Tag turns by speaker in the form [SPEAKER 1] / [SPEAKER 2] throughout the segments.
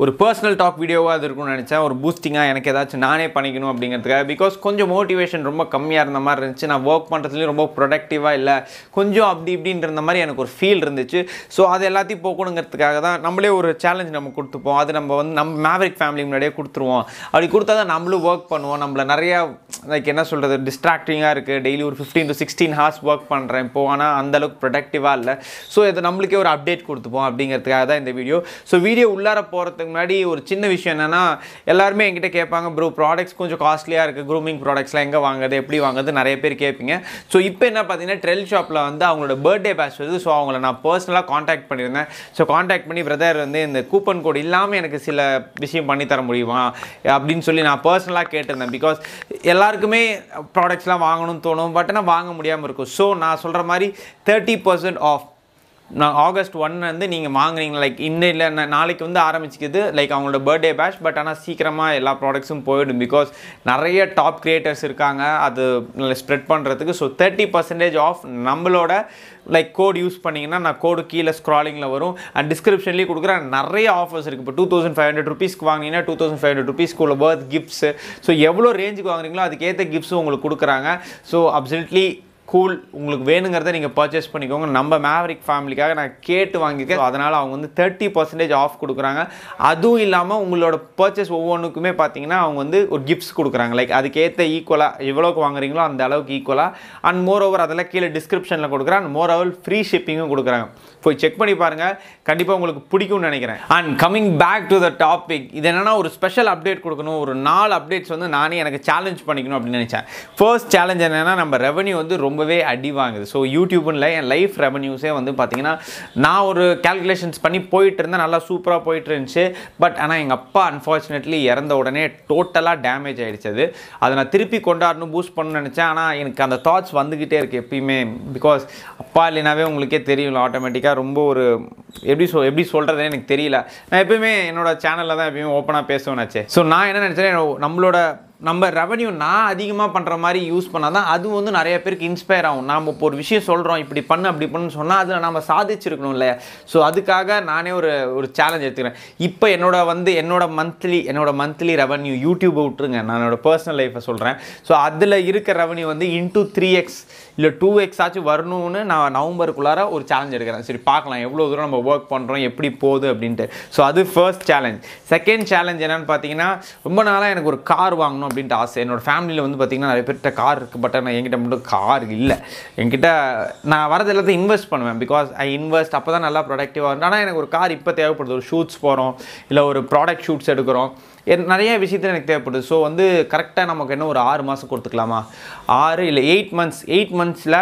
[SPEAKER 1] ஒரு personal talk வீடியோவாக அது இருக்கும்னு நினச்சேன். ஒரு பூஸ்டிங்காக எனக்கு ஏதாச்சும் நானே பண்ணிக்கணும் அப்படிங்கிறதுக்காக. பிகாஸ் கொஞ்சம் மோட்டிவேஷன் ரொம்ப கம்மியாக இருந்த மாதிரி இருந்துச்சு. நான் ஒர்க் பண்ணுறதுலையும் ரொம்ப ப்ரொடக்டிவாக இல்லை, கொஞ்சம் அப்படி இப்படின்ற மாதிரி எனக்கு ஒரு ஃபீல் இருந்துச்சு. ஸோ அது எல்லாத்தையும் போக்கணுங்கிறதுக்காக தான் நம்மளே ஒரு சேலஞ்ச் நம்ம கொடுத்துப்போம். அது நம்ம மேவரிக் ஃபேமிலி முன்னாடியே கொடுத்துருவோம். அப்படி கொடுத்தா தான் நம்மளும் ஒர்க் பண்ணுவோம். நம்மளை நிறையா லைக் என்ன சொல்கிறது, டிஸ்ட்ராக்டிங்காக இருக்குது. டெய்லி ஒரு 15 to 16 hours ஒர்க் பண்ணுறேன் இப்போ, ஆனால் அந்தளவுக்கு ப்ரொடக்டிவாக இல்லை. ஸோ இது நம்மளுக்கே ஒரு அப்டேட் கொடுத்துப்போம் அப்படிங்கிறதுக்காக தான் இந்த வீடியோ. ஸோ வீடியோ உள்ளார போகிறதுக்கு முன்னாடி ஒரு சின்ன விஷயம் என்னென்னா, எல்லாருமே என்கிட்ட கேட்பாங்க, ப்ரோ ப்ராடக்ட்ஸ் கொஞ்சம் காஸ்ட்லியாக இருக்குது, க்ரூமிங் ப்ராடக்ட்ஸ்லாம் எங்கே வாங்குறது, எப்படி வாங்குறது, நிறைய பேர் கேட்பீங்க. ஸோ இப்போ என்ன பார்த்தீங்கன்னா, ட்ரெல் ஷாப்பில் வந்து அவங்களோட பர்த்டே பேட்ச் வருது. ஸோ அவங்கள நான் பர்சனலாக காண்டாக்ட் பண்ணியிருந்தேன். ஸோ காண்டாக்ட் பண்ணி பிரதர் வந்து இந்த கூப்பன் கோட் இல்லாமல் எனக்கு சில விஷயம் பண்ணித்தர முடியுமா அப்படின்னு சொல்லி நான் பர்சனலாக கேட்டிருந்தேன். பிகாஸ் எல்லாருக்குமே ப்ராடக்ட்ஸ்லாம் வாங்கணும்னு தோணும், பட் ஆனால் வாங்க முடியாமல் இருக்கும். ஸோ நான் சொல்கிற மாதிரி 30% ஆஃப் நான் ஆகஸ்ட் 1 வந்து நீங்கள் வாங்குறீங்க, லைக் இன்னும் இல்லை நாளைக்கு வந்து ஆரம்பிச்சிக்குது லைக் அவங்களோட பர்த்டே பேட்ச். பட் ஆனால் சீக்கிரமாக எல்லா ப்ராடக்ட்ஸும் போயிடும். பிகாஸ் நிறைய டாப் கிரியேட்டர்ஸ் இருக்காங்க அது ஸ்ப்ரெட் பண்ணுறதுக்கு. ஸோ 30% ஆஃப் நம்மளோட லைக் கோட் யூஸ் பண்ணிங்கன்னா, நான் கோடு கீழே ஸ்க்ராலிங்கில் வரும் அண்ட் டிஸ்கிரிப்ஷன்லேயே கொடுக்குறேன். நிறைய ஆஃபர்ஸ் இருக்குது. இப்போ 2500 rupeesக்கு வாங்கினீங்கன்னா 2500 rupeesக்குள்ள பர்த் கிஃப்ட்ஸு. ஸோ எவ்வளோ ரேஞ்சுக்கு வாங்குறீங்களோ அதுக்கேற்ற கிஃப்ட்ஸும் உங்களுக்கு கொடுக்குறாங்க. So absolutely cool. உங்களுக்கு வேணுங்கிறத நீங்கள் பர்ச்சேஸ் பண்ணிக்கோங்க. நம்ம மேவரிக் ஃபேமிலிக்காக நான் கேட்டு வாங்கியிருக்கேன். அதனால் அவங்க வந்து 30% ஆஃப் கொடுக்குறாங்க. அதுவும் இல்லாமல் உங்களோட பர்ச்சேஸ் ஒவ்வொன்றுக்குமே பார்த்தீங்கன்னா அவங்க வந்து ஒரு கிஃப்ட்ஸ் கொடுக்குறாங்க. லைக் அதுக்கேற்ற ஈக்குவலாக எவ்வளோக்கு வாங்குறீங்களோ அந்த அளவுக்கு ஈக்குவலாக. அண்ட் மோர் ஓவர் அதெல்லாம் கீழே டிஸ்கிரிப்ஷனில் கொடுக்குறேன். அண்ட் மோர் ஓவர் ஃப்ரீ ஷிப்பிங்கும் கொடுக்குறாங்க. போய் செக் பண்ணி பாருங்கள், கண்டிப்பாக உங்களுக்கு பிடிக்கும்னு நினைக்கிறேன். And coming back to the topic, இது என்னென்னா ஒரு ஸ்பெஷல் அப்டேட் கொடுக்கணும். ஒரு 4 அப்டேட்ஸ் வந்து நானே எனக்கு சேலஞ்ச் பண்ணிக்கணும் அப்படின்னு நினச்சேன். ஃபர்ஸ்ட் சேலஞ்ச் என்னென்னா, நம்ம ரெவன்யூ வந்து ரொம்பவே அடி வாங்குது. ஸோ யூடியூப்ல என் லைஃப் ரெவன்யூஸே வந்து பார்த்தீங்கன்னா, நான் ஒரு கேல்குலேஷன்ஸ் பண்ணி போயிட்டு இருந்தேன், நல்லா சூப்பராக போயிட்டு இருந்துச்சு. பட் ஆனால் எங்கள் அப்பா அன்ஃபார்ச்சுனேட்லி இறந்த உடனே டோட்டலாக டேமேஜ் ஆகிடுச்சு. அது அதை நான் திருப்பி கொண்டாடணும், பூஸ்ட் பண்ணணும்னு நினச்சேன். ஆனால் எனக்கு அந்த தாட்ஸ் வந்துக்கிட்டே இருக்குது எப்பயுமே. பிகாஸ் அப்பா இல்லைனாவே உங்களுக்கே தெரியும் ஆட்டோமேட்டிக்காக ரொம்ப ஒரு எப்படி சொல்கிறதே எனக்கு தெரியல. நான் எப்பயுமே என்னோட சேனலில் தான் எப்பயுமே ஓப்பனாக பேசுவேன்னாச்சே. ஸோ நான் என்ன நினச்சேன், நம்ம ரெவன்யூ நான் அதிகமாக பண்ணுற மாதிரி யூஸ் பண்ணால் தான் அது வந்து நிறைய பேருக்கு இன்ஸ்பயர் ஆகும். நாம் இப்போ ஒரு விஷயம் சொல்கிறோம், இப்படி பண்ணு அப்படி பண்ணுன்னு சொன்னால் அதில் நம்ம சாதிச்சிருக்கணும் இல்லையா. ஸோ அதுக்காக நானே ஒரு சேலஞ்ச் எடுத்துக்கிறேன். இப்போ என்னோட மந்த்லி ரெவன்யூ யூடியூப்பை விட்டுருங்க, நான் என்னோட பர்சனல் லைஃப்பை சொல்கிறேன். ஸோ அதில் இருக்க ரெவன்யூ வந்து இன்டூ 3x இல்லை 2x ஆச்சும் வரணும்னு நான் நவம்பருக்குள்ளார ஒரு சேலஞ்ச் எடுக்கிறேன். சரி பார்க்கலாம் எவ்வளோ தூரம் நம்ம ஒர்க் பண்ணுறோம், எப்படி போகுது அப்படின்ட்டு. ஸோ அது ஃபர்ஸ்ட் சேலஞ்ச். செகண்ட் சேலஞ்ச் என்னென்னு பார்த்தீங்கன்னா, ரொம்ப நாளாக எனக்கு ஒரு கார் வாங்கணும் அப்படின்ட்டு ஆசை. என்னோடய ஃபேமிலியில் வந்து பார்த்திங்கன்னா நிறைய பேர்கிட்ட கார் இருக்குது. பட் நான் என்கிட்ட மட்டும் கார் இல்லை. என்கிட்ட நான் வரது எல்லாத்தையும் இன்வெஸ்ட் பண்ணுவேன். பிகாஸ் ஐ இன்வெஸ்ட், அப்போ தான் நல்லா ப்ரொடக்டிவாக இருக்கும். ஆனால் எனக்கு ஒரு கார் இப்போ தேவைப்படுது. ஒரு ஷூட்ஸ் போகிறோம், இல்லை ஒரு ப்ராடக்ட் ஷூட்ஸ் எடுக்கிறோம், நிறைய விஷயத்தில் எனக்கு தேவைப்படுது. ஸோ வந்து கரெக்டாக நமக்கு என்ன ஒரு 6 மாதம் கொடுத்துக்கலாமா, 6 இல்லை 8 மந்த்ஸில்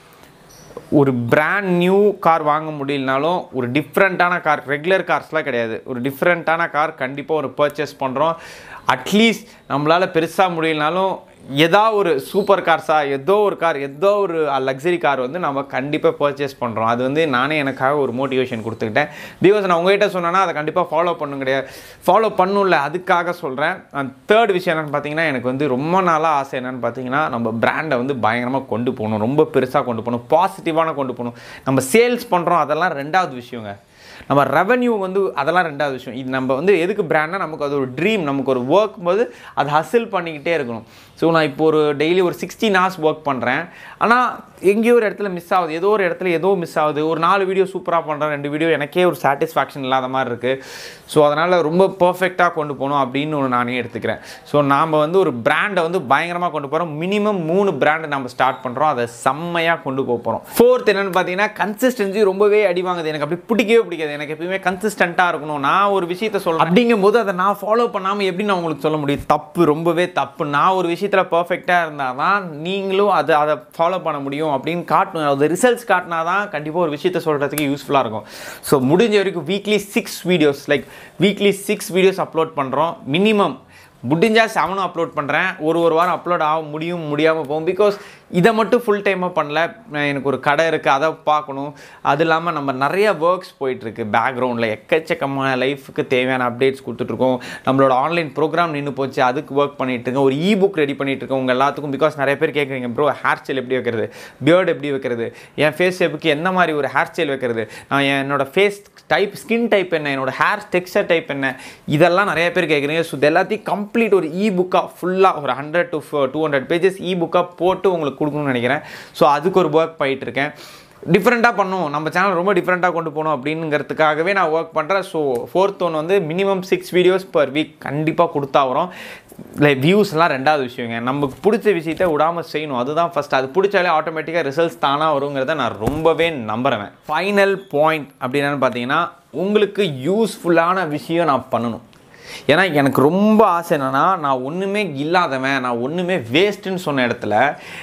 [SPEAKER 1] ஒரு பிராண்ட் நியூ கார் வாங்க முடியலனாலும் ஒரு டிஃப்ரெண்ட்டான கார், ரெகுலர் கார்ஸ்லாம் கிடையாது, ஒரு டிஃப்ரெண்ட்டான கார் கண்டிப்பாக ஒரு பர்ச்சேஸ் பண்ணுறோம். அட்லீஸ்ட் நம்மளால் பெருசாக முடியலனாலும் ஏதாவது ஒரு சூப்பர் கார்ஸாக ஏதோ ஒரு லக்ஸரி கார் வந்து நம்ம கண்டிப்பாக பர்ச்சேஸ் பண்ணுறோம். அது வந்து நானே எனக்காக ஒரு மோட்டிவேஷன் கொடுத்துக்கிட்டேன். பிகாஸ் நான் உங்கள்கிட்ட சொன்னேன்னா அதை கண்டிப்பாக ஃபாலோ பண்ணல, அதுக்காக சொல்கிறேன். அண்ட் தேர்ட் விஷயம் என்னென்னு பார்த்தீங்கன்னா, எனக்கு வந்து ரொம்ப நாளாக ஆசை என்னென்னு பார்த்தீங்கன்னா, நம்ம பிராண்டை வந்து பயங்கரமாக கொண்டு போகணும், ரொம்ப பெருசாக கொண்டு போகணும், பாசிட்டிவான கொண்டு போகணும். நம்ம சேல்ஸ் பண்ணுறோம் அதெல்லாம் ரெண்டாவது விஷயங்க. நம்ம ரெவன்யூ வந்து அதெல்லாம் ரெண்டாவது விஷயம். இது நம்ம வந்து எதுக்கு பிராண்ட்னா, நமக்கு அது ஒரு ட்ரீம், நமக்கு ஒரு ஒர்க் போது அது ஹசில் பண்ணிக்கிட்டே இருக்கணும். ஸோ நான் இப்போ ஒரு டெய்லி ஒரு 16 hours ஒர்க் பண்ணுறேன். ஆனால் எங்கேயோ ஒரு இடத்துல மிஸ் ஆகுது, ஏதோ ஒரு இடத்துல ஏதோ மிஸ் ஆகுது. ஒரு 4 வீடியோ சூப்பராக பண்ணுறேன், 2 வீடியோ எனக்கே ஒரு சாட்டிஸ்ஃபேக்ஷன் இல்லாத மாதிரி இருக்குது. ஸோ அதனால் ரொம்ப பர்ஃபெக்டாக கொண்டு போகணும் அப்படின்னு நானே எடுத்துக்கிறேன். ஸோ நாம் வந்து ஒரு பிராண்டை வந்து பயங்கரமாக கொண்டு போகிறோம். மினிமம் 3 பிராண்டை நம்ம ஸ்டார்ட் பண்ணுறோம், அதை செம்மையாக கொண்டு போகிறோம். ஃபோர்த் என்னென்னு பார்த்தீங்கன்னா, கன்சிஸ்டன்சி ரொம்பவே அடி வாங்குது. எனக்கு அப்படி பிடிக்காது. எனக்கு எப்பயுமே கன்சிஸ்டண்ட்டாக இருக்கணும். நான் ஒரு விஷயத்தை சொல்கிறேன் அப்படிங்கும்போது அதை நான் ஃபாலோ பண்ணாமல் எப்படி நான் உங்களுக்கு சொல்ல முடியும்? தப்பு, ரொம்பவே தப்பு. நான் ஒரு விஷயத்தில் பர்ஃபெக்டாக இருந்தால் தான் நீங்களும் அதை ஃபாலோ பண்ண முடியும் அப்படின்னு காட்டணும். அது ரிசல்ட்ஸ் காட்டினா தான் கண்டிப்பாக ஒரு விஷயத்தை சொல்கிறதுக்கு யூஸ்ஃபுல்லாக இருக்கும். ஸோ முடிஞ்ச வரைக்கும் வீக்லி 6 வீடியோஸ் அப்லோட் பண்ணுறோம். மினிமம் முடிஞ்சால் 7 அப்லோட் பண்ணுறேன். ஒரு வாரம் அப்லோட் ஆக முடியாமல் போகும். பிகாஸ் இதை மட்டும் ஃபுல் டைமாக பண்ணல, எனக்கு ஒரு கடை இருக்குது அதை பார்க்கணும். அது இல்லாமல் நம்ம நிறைய ஒர்க்ஸ் போயிட்டுருக்கு பேக்ரவுண்டில், எக்கச்சக்கமான லைஃபுக்கு தேவையான அப்டேட்ஸ் கொடுத்துட்ருக்கோம். நம்மளோட ஆன்லைன் ப்ரோக்ராம் நின்று போச்சு, அதுக்கு ஒர்க் பண்ணிகிட்ருக்கேன். ஒரு இ-புக் ரெடி பண்ணிகிட்ருக்கேன் உங்கள் எல்லாத்துக்கும். பிகாஸ் நிறைய பேர் கேட்குறீங்க ப்ரோ ஹேர் ஸ்டைல் எப்படி வைக்கிறது, பியர்டு எப்படி வைக்கிறது, என் ஃபேஸ் ஷேப்புக்கு என்ன மாதிரி ஒரு ஹேர் ஸ்டைல் வைக்கிறது, நான் என்னோட ஃபேஸ் டைப் ஸ்கின் டைப் என்ன, என்னோட ஹேர் டெக்ஸ்சர் டைப் என்ன, இதெல்லாம் நிறைய பேர் கேட்குறீங்க. ஸோ இது எல்லாத்தையும் கம்ப்ளீட் ஒரு இ-புக்காக ஃபுல்லாக ஒரு 100 to 200 பேஜஸ் இ-புக்காக போட்டு உங்களுக்கு கொடுக்கணும்னு நினைக்கிறேன். ஸோ அதுக்கு ஒரு ஒர்க் பண்ணிகிட்ருக்கேன். டிஃப்ரெண்ட்டாக பண்ணும், நம்ம சேனல் ரொம்ப டிஃப்ரெண்ட்டாக கொண்டு போகணும் அப்படிங்கிறதுக்காகவே நான் ஒர்க் பண்ணுறேன். ஸோ 4th ஒன் வந்து மினிமம் 6 வீடியோஸ் பர் வீக் கண்டிப்பாக கொடுத்தா வரும். லைக் வியூஸ்லாம் ரெண்டாவது விஷயங்க, நமக்கு பிடிச்ச விஷயத்தை விடாமல் செய்யணும், அதுதான் ஃபஸ்ட். அது பிடிச்சாலே ஆட்டோமேட்டிக்காக ரிசல்ட்ஸ் தானாக வருங்கிறத நான் ரொம்பவே நம்புகிறேன். ஃபைனல் பாயிண்ட் அப்படின்னான்னு பார்த்தீங்கன்னா, உங்களுக்கு யூஸ்ஃபுல்லான விஷயம் நான் பண்ணணும். ஏன்னா எனக்கு ரொம்ப ஆசை என்னென்னா, நான் ஒன்றுமே இல்லாதவன், நான் ஒன்றுமே வேஸ்ட்டுன்னு சொன்ன இடத்துல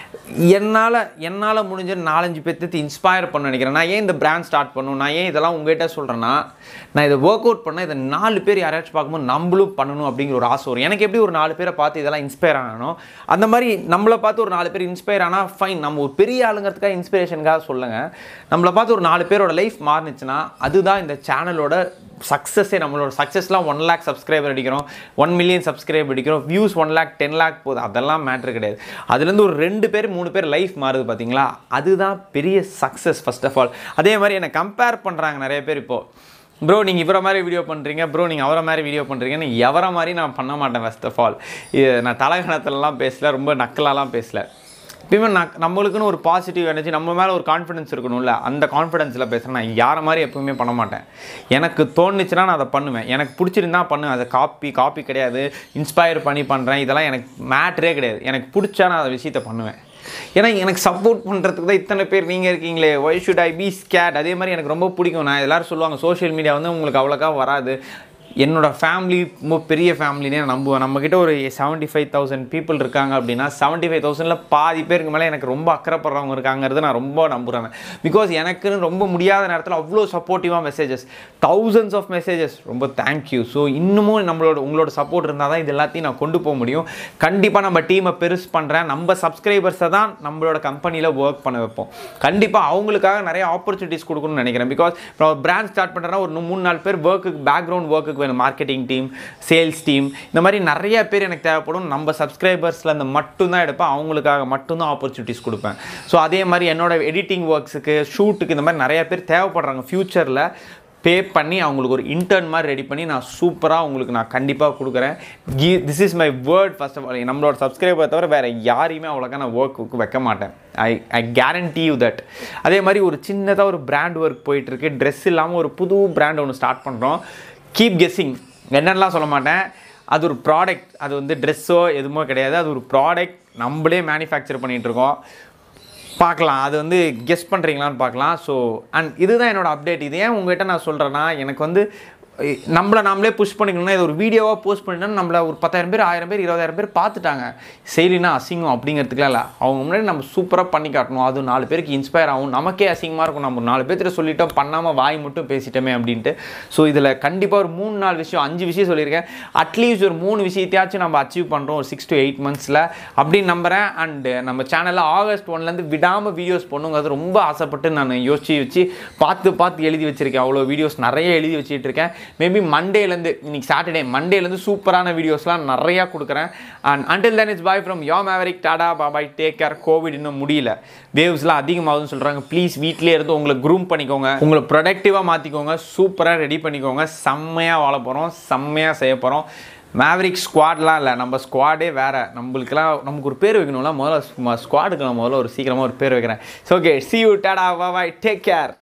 [SPEAKER 1] என்னால் முடிஞ்ச 4-5 பேர்த்து இன்ஸ்பயர் பண்ண நினைக்கிறேன். நான் ஏன் இந்த பிராண்ட் ஸ்டார்ட் பண்ணணும், நான் ஏன் இதெல்லாம் உங்கள்கிட்ட சொல்கிறேன்னா, நான் இதை ஒர்க் அவுட் பண்ணேன், இதை 4 பேர் யாராச்சும் பார்க்கும்போது நம்மளும் பண்ணணும் அப்படிங்கிற ஒரு ஆசை வரும். எனக்கு எப்படி ஒரு 4 பேரை பார்த்து இதெல்லாம் இன்ஸ்பயர் ஆகணும், அந்த மாதிரி நம்மளை பார்த்து ஒரு 4 பேர் இன்ஸ்பயர் ஆனால் ஃபைன். நம்ம ஒரு பெரிய ஆளுங்கிறதுக்காக இன்ஸ்பிரேஷனுக்காக சொல்லுங்கள். நம்மளை பார்த்து ஒரு 4 பேரோட லைஃப் மாறுனுச்சுன்னா அதுதான் இந்த சேனலோட சக்ஸஸே. நம்மளோட சக்ஸஸ்லாம் 1 lakh சப்ஸ்கிரைபர் அடிக்கிறோம், 1 million சப்ஸ்கிரைபர் அடிக்கிறோம், வியூஸ் 1 lakh 10 lakh போகுது, அதெல்லாம் மேட்ரு கிடையாது. அதுலேருந்து ஒரு 2 பேர் 3 பேர் லைஃப் மாறுது பார்த்தீங்களா, அதுதான் பெரிய சக்ஸஸ் ஃபர்ஸ்ட் ஆஃப் ஆல். அதே மாதிரி என்னை கம்பேர் பண்ணுறாங்க நிறைய பேர். இப்போது ப்ரோ நீங்கள் இவரை மாதிரி வீடியோ பண்ணுறீங்க, ப்ரோ நீங்கள் அவரை மாதிரி வீடியோ பண்ணுறீங்கன்னு எவரை மாதிரி நான் பண்ண மாட்டேன். ஃபர்ஸ்ட் ஆஃப் ஆல் நான் தலகணத்துலலாம் பேசல, ரொம்ப நக்கலாலாம் பேசல. எப்பயுமே நம்மளுக்குன்னு ஒரு பாசிட்டிவ் எனர்ஜி, நம்ம மேலே ஒரு கான்ஃபிடன்ஸ் இருக்கணும்ல, அந்த கான்ஃபிடன்ஸில் பேசுகிறேன். நான் யாரை மாதிரி எப்பவுமே பண்ண மாட்டேன். எனக்கு தோணுச்சுன்னா நான் அதை பண்ணுவேன், எனக்கு பிடிச்சிருந்தா பண்ணுவேன். அதை காப்பி கிடையாது, இன்ஸ்பயர் பண்ணி பண்ணுறேன், இதெல்லாம் எனக்கு மேட்ரே கிடையாது. எனக்கு பிடிச்சா நான் அந்த விஷயத்தை பண்ணுவேன். ஏன்னா எனக்கு சப்போர்ட் பண்ணுறதுக்கு தான் இத்தனை பேர் நீங்கள் இருக்கீங்களே, why should I be scared. அதே மாதிரி எனக்கு ரொம்ப பிடிக்கும். நான் எல்லோரும் சொல்லுவாங்க சோஷியல் மீடியா வந்து உங்களுக்கு அவ்வளோக்கா வராது. என்னோடய ஃபேமிலி ரொம்ப பெரிய ஃபேமிலினே நம்புவேன். நம்மக்கிட்ட ஒரு 75,000 பீப்புள் இருக்காங்க அப்படின்னா 75,000ல் பாதி பேருக்கு மேலே எனக்கு ரொம்ப அக்கறைப்படுறவங்க இருக்காங்கிறது நான் ரொம்ப நம்புகிறேன். பிகாஸ் எனக்குன்னு ரொம்ப முடியாத நேரத்தில் அவ்வளோ சப்போர்ட்டிவாக மெசேஜஸ், thousands ஆஃப் மெசேஜஸ், ரொம்ப தேங்க்யூ. ஸோ இன்னமும் உங்களோட சப்போர்ட் இருந்தால் தான் இது எல்லாத்தையும் நான் கொண்டு போக முடியும். கண்டிப்பாக நம்ம டீமை பெருசு பண்ணுறேன். நம்ம சப்ஸ்கிரைபர்ஸை தான் நம்மளோட கம்பெனியில் ஒர்க் பண்ண வைப்போம். கண்டிப்பாக அவங்களுக்காக நிறைய ஆப்பர்ச்சுனிட்டிஸ் கொடுக்கணும்னு நினைக்கிறேன். பிகாஸ் இப்போ பிராண்ட் ஸ்டார்ட் பண்ணுறேன்னா ஒரு 3-4 பேர் பேக்ரவுண்ட் ஒர்க்குக்கு வேணும். மார்க்கெட்டிங் டீம், சேல்ஸ் டீம், இந்த மாதிரி நிறைய பேர் எனக்கு தேவைப்படும். நம்ம சப்ஸ்கிரைபர்ஸில் அந்த மட்டும்தான் எடுப்பேன், அவங்களுக்காக மட்டும்தான் ஆப்பர்ச்சுனிட்டிஸ் கொடுப்பேன். ஸோ அதே மாதிரி என்னோட எடிட்டிங் ஒர்க்ஸுக்கு, ஷூட்டுக்கு இந்த மாதிரி நிறைய பேர் தேவைப்படுறாங்க. ஃப்யூச்சரில் பே பண்ணி அவங்களுக்கு ஒரு இன்டர்ன் மாதிரி ரெடி பண்ணி நான் சூப்பராக உங்களுக்கு நான் கண்டிப்பாக கொடுக்குறேன். This is my word. First of all நம்மளோட சப்ஸ்கிரைபர் தவிர வேறு யாரையுமே அவ்வளோக்கா நான் ஒர்க்கு வைக்க மாட்டேன். I guarantee you that. அதே மாதிரி ஒரு சின்னதாக ஒரு பிராண்ட் ஒர்க் போயிட்டுருக்கு. ட்ரெஸ் இல்லாமல் ஒரு புது பிராண்ட் ஒன்று ஸ்டார்ட் பண்ணுறோம். கீப் கெஸ்ஸிங், என்னென்னலாம் சொல்ல மாட்டேன். அது ஒரு ப்ராடக்ட், அது வந்து ட்ரெஸ்ஸோ எதுவுமோ கிடையாது. அது ஒரு ப்ராடக்ட், நம்மளே மேனுஃபேக்சர் பண்ணிகிட்ருக்கோம். பார்க்கலாம், அது வந்து கெஸ் பண்ணுறீங்களான்னு பார்க்கலாம். ஸோ அண்ட் இதுதான் என்னோடய அப்டேட். இது ஏன் உங்கள்கிட்ட நான் சொல்கிறேன்னா, எனக்கு வந்து நாமளே புஷ் பண்ணிக்கணும்னா, இது ஒரு வீடியோவாக போஸ்ட் பண்ணினா நம்மளை ஒரு 10,000 பேர், 1000 பேர், 20,000 பேர் பார்த்துட்டாங்க. செய்யலினா அசிங்கம் அப்படிங்கிறதுக்குலாம் இல்லை. அவங்க முன்னாடி நம்ம சூப்பராக பண்ணி காட்டணும். அது 4 பேருக்கு இன்ஸ்பயர் ஆகும். நமக்கே அசிங்கமாக இருக்கும், நம்ம 4 பேர்கிட்ட சொல்லிட்டோம், பண்ணாமல் வாய் மட்டும் பேசிட்டோமே அப்படின்ட்டு. ஸோ இதில் கண்டிப்பாக ஒரு 3-4 விஷயம், 5 விஷயம் சொல்லியிருக்கேன். அட்லீஸ்ட் ஒரு 3 விஷயத்தையாச்சும் நம்ம அச்சீவ் பண்ணுறோம் ஒரு 6 to 8 monthஸில் அப்படின்னு நம்புகிறேன். அண்டு நம்ம சேனலில் August 1லேருந்து விடாமல் வீடியோஸ் பண்ணுங்கிறது ரொம்ப ஆசைப்பட்டு நான் யோசிச்சு வச்சு பார்த்து எழுதி வச்சுருக்கேன். அவ்வளோ வீடியோஸ் நிறைய எழுதி வச்சுட்டு இருக்கேன். மேபி மண்டேலேருந்து, இன்னைக்கு சாட்டர்டே, மண்டேலேருந்து சூப்பரான வீடியோஸ்லாம் நிறையா கொடுக்குறேன். And until then it's bye from your Maverick. Tata bye bye, take care. Covid இன்னும் முடியல, வேவ்ஸ்லாம் அதிகமாகுதுன்னு சொல்கிறாங்க. ப்ளீஸ் வீட்டிலே இருந்து உங்களை க்ரூம் பண்ணிக்கோங்க, உங்களை ப்ரொடக்டிவாக மாற்றிக்கோங்க, சூப்பராக ரெடி பண்ணிக்கோங்க. செம்மையாக வாழ போகிறோம், செம்மையாக செய்ய போகிறோம். மேவரிக் ஸ்குவாட்லாம் இல்லை, நம்ம ஸ்குவாடே வேறு. நமக்கு ஒரு பேர் வைக்கணும்ல, முதல்ல ஸ்குவாடுக்கு நான் முதல்ல ஒரு சீக்கிரமாக ஒரு பேர் வைக்கிறேன். So okay, see you, tata bye bye, take care.